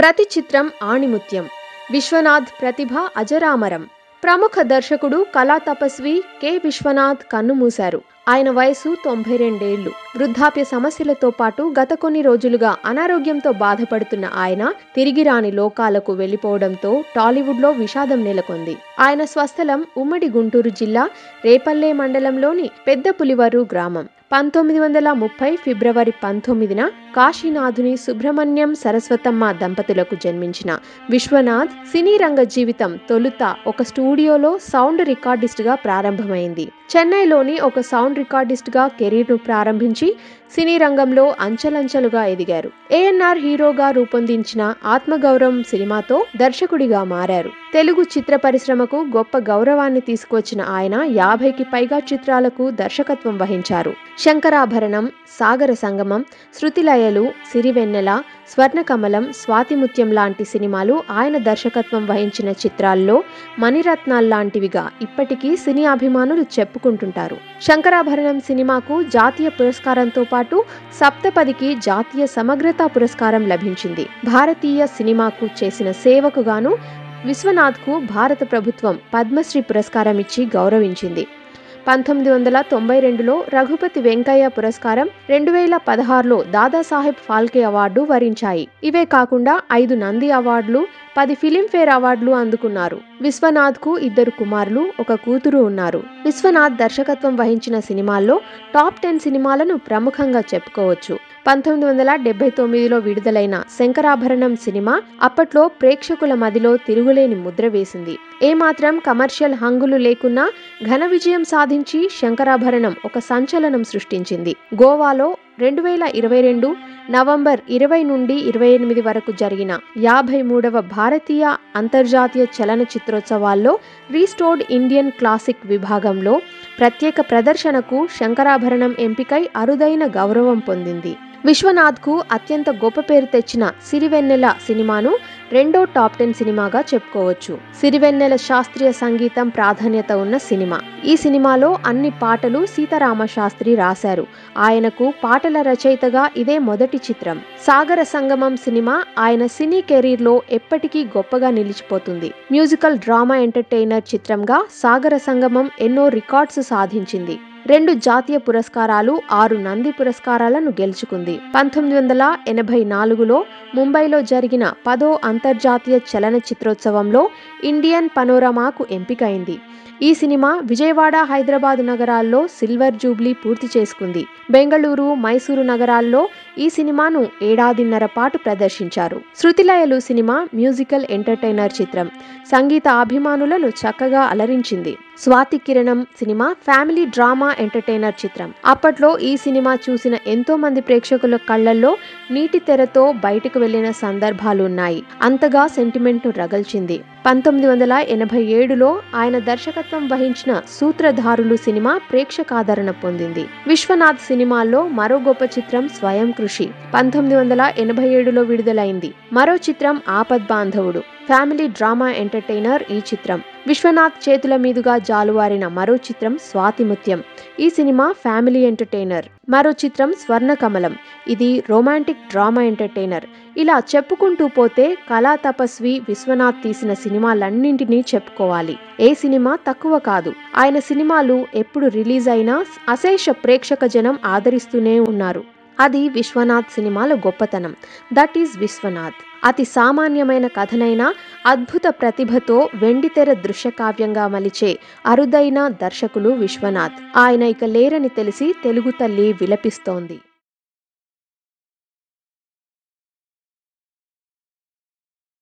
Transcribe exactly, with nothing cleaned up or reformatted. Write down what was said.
ప్రతి చిత్రం ఆణిముత్యం. విశ్వనాథ్ ప్రతిభ అజరామరం. ప్రముఖ దర్శకుడు కళా తపస్వి కె విశ్వనాథ్ కన్నుమూశారు. ఆయన వయసు తొంభై రెండేళ్లు. వృద్ధాప్య సమస్యలతో పాటు గత కొన్ని రోజులుగా అనారోగ్యంతో బాధపడుతున్న ఆయన తిరిగి రాని లోకాలకు వెళ్లిపోవడంతో టాలీవుడ్లో విషాదం నెలకొంది. ఆయన స్వస్థలం ఉమ్మడి గుంటూరు జిల్లా రేపల్లె మండలంలోని పెద్ద పులివరు గ్రామం. పంతొమ్మిది వందల ముప్పై ఫిబ్రవరి పంతొమ్మిదిన కాశీనాథుని సుబ్రహ్మణ్యం సరస్వతమ్మ దంపతులకు జన్మించిన విశ్వనాథ్ సినీ రంగ జీవితం తొలుత ఒక స్టూడియోలో సౌండ్ రికార్డిస్ట్గా ప్రారంభమైంది. చెన్నైలోని ఒక సౌండ్ రికార్డిస్ట్గా కెరీర్ను ప్రారంభించి సినీ రంగంలో అంచెలంచెలుగా ఎదిగారు. ఏఎన్ఆర్ హీరోగా రూపొందించిన ఆత్మగౌరవం సినిమాతో దర్శకుడిగా మారారు. తెలుగు చిత్ర పరిశ్రమకు గొప్ప గౌరవాన్ని తీసుకువచ్చిన ఆయన యాభైకి పైగా చిత్రాలకు దర్శకత్వం వహించారు. శంకరాభరణం, సాగర సంగమం, శృతిలయలు, సిరివెన్నెల, స్వర్ణకమలం, స్వాతిముత్యం లాంటి సినిమాలు ఆయన దర్శకత్వం వహించిన చిత్రాల్లో మణిరత్నాల్లాంటివిగా ఇప్పటికీ సినీ అభిమానులు చెప్పుకుంటుంటారు. శంకరాభరణం సినిమాకు జాతీయ పురస్కారంతో పాటు సప్తపదికి జాతీయ సమగ్రతా పురస్కారం లభించింది. భారతీయ సినిమాకు చేసిన సేవకు గాను విశ్వనాథ్కు భారత ప్రభుత్వం పద్మశ్రీ పురస్కారం ఇచ్చి గౌరవించింది. పంతొమ్మిది వందల తొంభై రెండులో రఘుపతి వెంకయ్య పురస్కారం, రెండు వేల పదహారులో దాదాసాహెబ్ ఫాల్కే అవార్డు వరించాయి. ఇవే కాకుండా ఐదు నంది అవార్డులు, పది ఫిలింఫేర్ అవార్డులు అందుకున్నారు. విశ్వనాథ్కు ఇద్దరు కుమారులు, ఒక కూతురు ఉన్నారు. విశ్వనాథ్ దర్శకత్వం వహించిన సినిమాల్లో టాప్ టెన్ సినిమాలను ప్రముఖంగా చెప్పుకోవచ్చు. పంతొమ్మిది వందల డెబ్బై తొమ్మిదిలో విడుదలైన శంకరాభరణం సినిమా అప్పట్లో ప్రేక్షకుల మదిలో తిరుగులేని ముద్ర వేసింది. ఏమాత్రం కమర్షియల్ హంగులు లేకున్నా ఘన విజయం సాధించి శంకరాభరణం ఒక సంచలనం సృష్టించింది. గోవాలో రెండు వేల ఇరవై రెండు నవంబర్ ఇరవై నుండి ఇరవై ఎనిమిది వరకు జరిగిన యాభై మూడవ భారతీయ అంతర్జాతీయ చలన చిత్రోత్సవాల్లో రీస్టోర్డ్ ఇండియన్ క్లాసిక్ విభాగంలో ప్రత్యేక ప్రదర్శనకు శంకరాభరణం ఎంపికై అరుదైన గౌరవం పొందింది. విశ్వనాథ్కు అత్యంత గొప్ప పేరు తెచ్చిన సిరివెన్నెల సినిమాను రెండో టాప్ టెన్ సినిమాగా చెప్పుకోవచ్చు. సిరివెన్నెల శాస్త్రీయ సంగీతం ప్రాధాన్యత ఉన్న సినిమా. ఈ సినిమాలో అన్ని పాటలు సీతారామ శాస్త్రి రాశారు. ఆయనకు పాటల రచయితగా ఇదే మొదటి చిత్రం. సాగర సంగమం సినిమా ఆయన సినీ కెరీర్లో ఎప్పటికీ గొప్పగా నిలిచిపోతుంది. మ్యూజికల్ డ్రామా ఎంటర్టైనర్ చిత్రంగా సాగర సంగమం ఎన్నో రికార్డ్స్ సాధించింది. రెండు జాతీయ పురస్కారాలు, ఆరు నంది పురస్కారాలను గెలుచుకుంది. పంతొమ్మిది వందల ఎనభై నాలుగులో ముంబైలో జరిగిన పదో అంతర్జాతీయ చలన చిత్రోత్సవంలో ఇండియన్ పనోరమాకు ఎంపికైంది. ఈ సినిమా విజయవాడ, హైదరాబాద్ నగరాల్లో సిల్వర్ జూబ్లీ పూర్తి చేసుకుంది. బెంగళూరు, మైసూరు నగరాల్లో ఈ సినిమాను ఏడాదిన్నర పాటు ప్రదర్శించారు. శృతిలయలు సినిమా మ్యూజికల్ ఎంటర్టైనర్ చిత్రం. సంగీత అభిమానులను చక్కగా అలరించింది. స్వాతి కిరణం సినిమా ఫ్యామిలీ డ్రామా ఎంటర్టైనర్ చిత్రం. అప్పట్లో ఈ సినిమా చూసిన ఎంతో మంది ప్రేక్షకుల కళ్లల్లో నీటి తెరతో బయటకు వెళ్లిన సందర్భాలు ఉన్నాయి. అంతగా సెంటిమెంట్ ను రగల్చింది. పంతొమ్మిది వందల ఎనభై ఏడులో ఆయన దర్శకత్వం వహించిన సూత్రధారులు సినిమా ప్రేక్షకాదరణ పొందింది. విశ్వనాథ్ సినిమాల్లో మరో గొప్ప చిత్రం స్వయం కృషి. పంతొమ్మిది వందల ఎనభై ఏడులో విడుదలైంది. మరో చిత్రం ఆపద్బాంధవుడు. ఫ్యామిలీ డ్రామా ఎంటర్టైనర్ ఈ చిత్రం. విశ్వనాథ్ చేతుల మీదుగా జాలువారిన మరో చిత్రం స్వాతిముత్యం. ఈ సినిమా ఫ్యామిలీ ఎంటర్టైనర్. మరో చిత్రం స్వర్ణకమలం. ఇది రొమాంటిక్ డ్రామా ఎంటర్టైనర్. ఇలా చెప్పుకుంటూ పోతే కళా తపస్వి విశ్వనాథ్ తీసిన సినిమాలన్నింటినీ చెప్పుకోవాలి. ఏ సినిమా తక్కువ కాదు. ఆయన సినిమాలు ఎప్పుడు రిలీజ్ అయినా అశేష ప్రేక్షక జనం ఆదరిస్తూనే ఉన్నారు. అది విశ్వనాథ్ సినిమాల గొప్పతనం. That is Viswanath. అతి సామాన్యమైన కథనైనా అద్భుత ప్రతిభతో వెండితెర దృశ్యకావ్యంగా మలిచే అరుదైన దర్శకులు విశ్వనాథ్. ఆయన ఇక లేరని తెలిసి తెలుగు తల్లి విలపిస్తోంది.